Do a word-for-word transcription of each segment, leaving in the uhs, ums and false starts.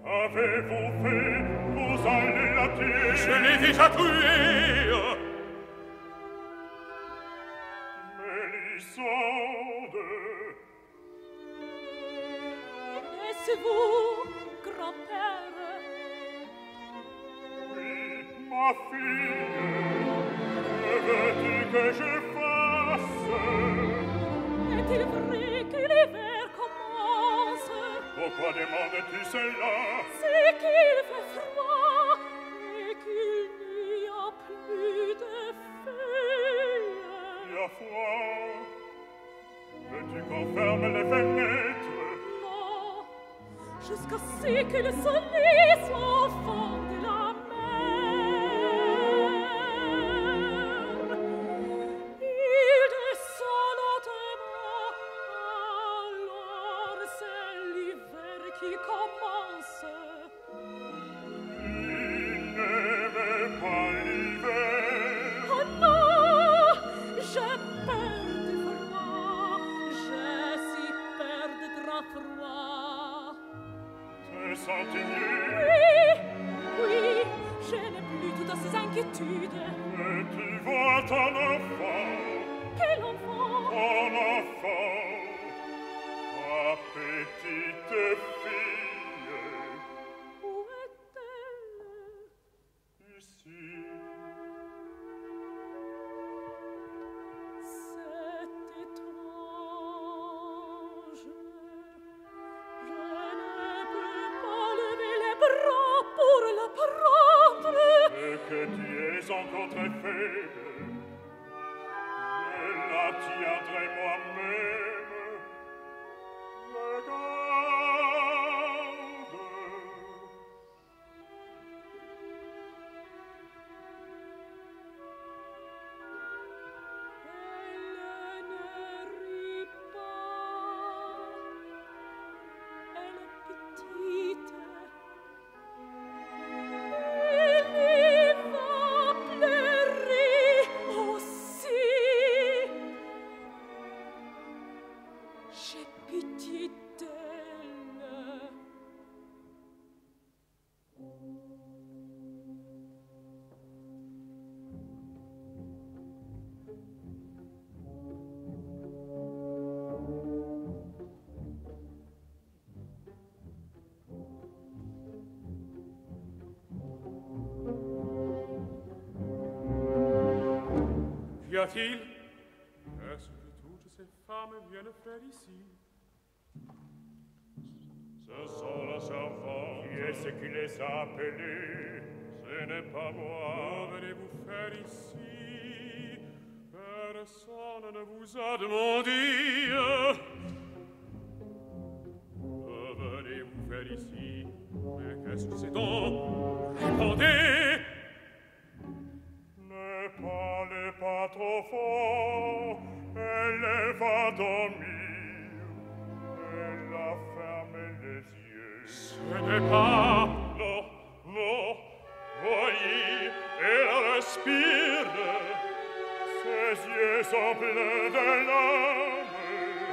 Qu'avez-vous fait? Vous allez la tuer. Je l'ai déjà tuée. Mélisande. Est-ce vous, grand-père? Oui, ma fille. Que veux-tu que je fasse? Est-il vrai que l'hiver commence? Pourquoi demandes-tu cela? C'est qu'il fait froid et qu'il n'y a plus de feuilles. Il y a froid. Veux-tu qu'on ferme les fenêtres? Non, jusqu'à ce que le soleil soit au fond de la mer. Il descend lentement, alors c'est l'hiver qui commence. Il n'aimait pas l'hiver. Oh non, j'ai peur de froid, j'ai si peur de grand froid. Te sens-tu mieux? Oui, oui, je n'ai plus toutes ces inquiétudes. Et tu vois ton enfant, Quel enfant? ton enfant, ta petite fille, Où est-elle? ici. C'est étrange. Je ne peux pas lever les bras pour la prendre. Et que tu es encore très faible, je la tiendrai moi-même. Regarde. Elle ne rit pas. Elle est petite. Il va pleurer aussi. J'ai pitié d'elle. Qu'y a-t-il? Qu'est-ce que toutes ces femmes viennent faire ici? Ce sont la servante. Qui est-ce qui les a appelés? Ce n'est pas moi. Que venez-vous faire ici? Personne ne vous a demandé. Que venez-vous faire ici? Mais qu'est-ce que c'est donc? Répondez! Ne parlez pas trop fort, elle va dormir. Elle a fermé les yeux. Ce n'est pas... Non, non, voyez, elle respire. Ses yeux sont pleins de larmes.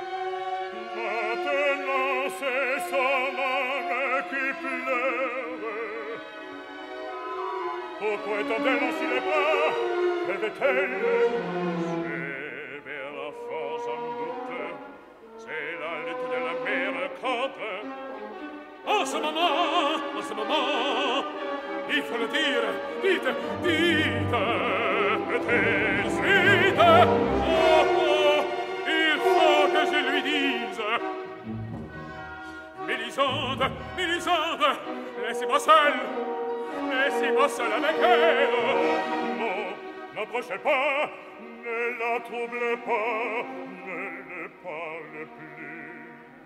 Maintenant c'est son âme qui pleure. Pourquoi est-elle ainsi les bras? Rêve-t-elle? C'est vers la force en doute. C'est la lutte de la mer contre. En ce moment, en ce moment, il faut le dire, dites, dites, est-elle suite? Oh, oh, il faut que je lui dise. Mélisande, Mélisande, laissez-moi seul, laissez-moi seul avec elle. Non, n'approchez pas, ne la troublez pas, ne le parle plus.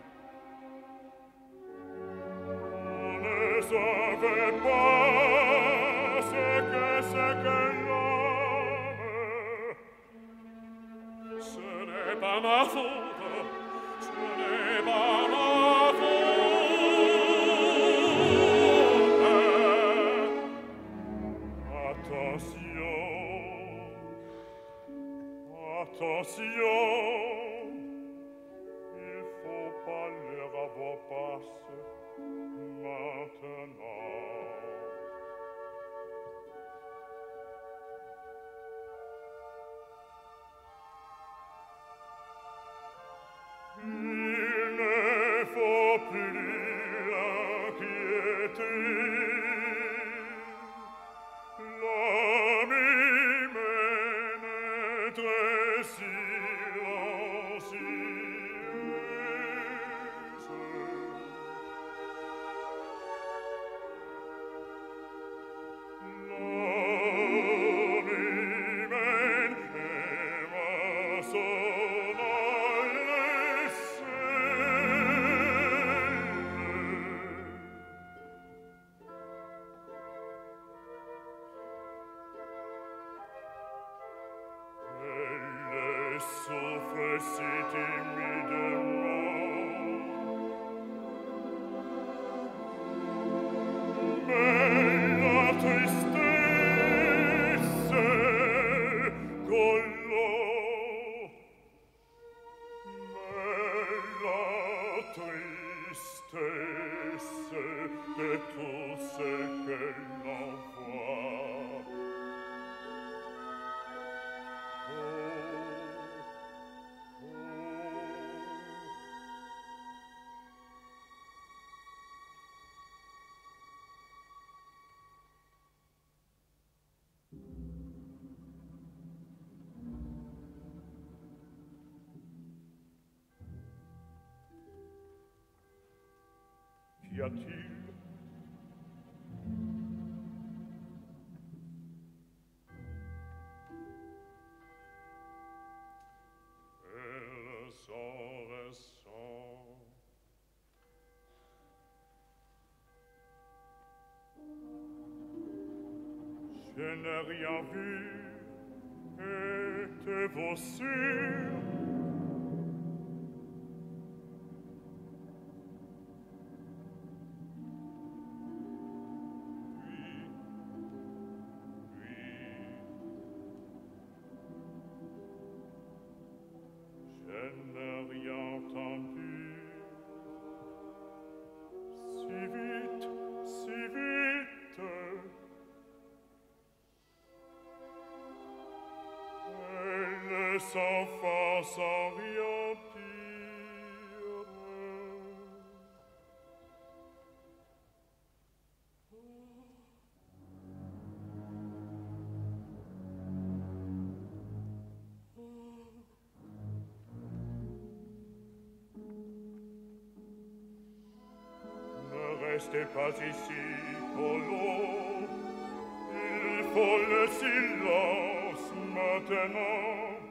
On ne savait pas ce que c'est que l'homme. Ce n'est pas ma faute, ce n'est pas ma faute. Attention, attention, il faut pas leur avoir passe maintenant. plus inquiéter. La mimène est très silencieuse. Souffre si timidement, mais la tristesse colore, mais la tristesse de tout ce qu'elle envoie. Qu'y a-t-il? Elle s'en ressent. Je n'ai rien vu. Êtes-vous sûr? Sans fin, sans rien dire. Ne restez pas ici, Polo. Il faut le silence maintenant.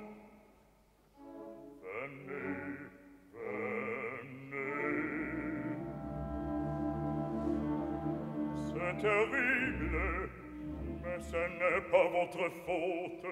C'est terrible, mais ce n'est pas votre faute.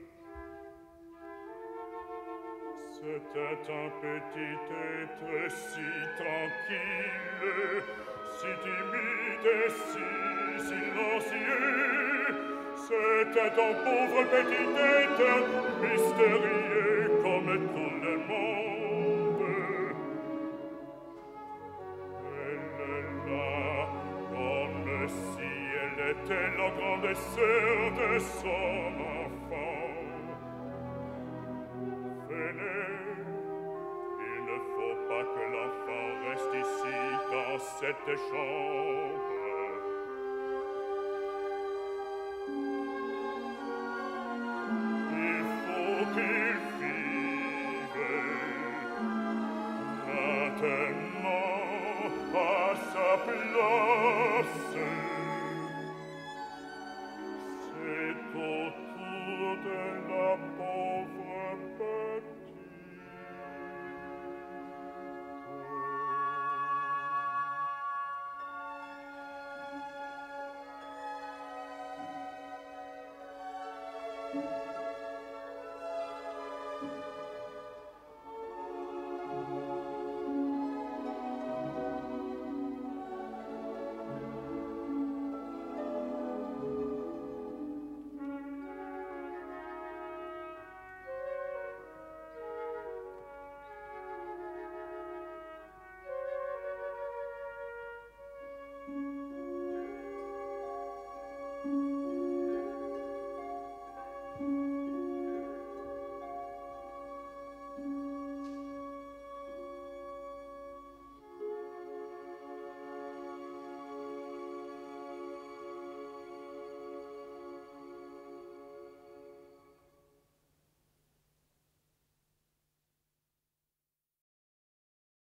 C'était un petit être si tranquille, si timide et si silencieux. C'était un pauvre petit être mystérieux comme tout le monde. Elle est là comme si elle était la grande sœur de son enfant. Venez, il ne faut pas que l'enfant reste ici dans cette chambre.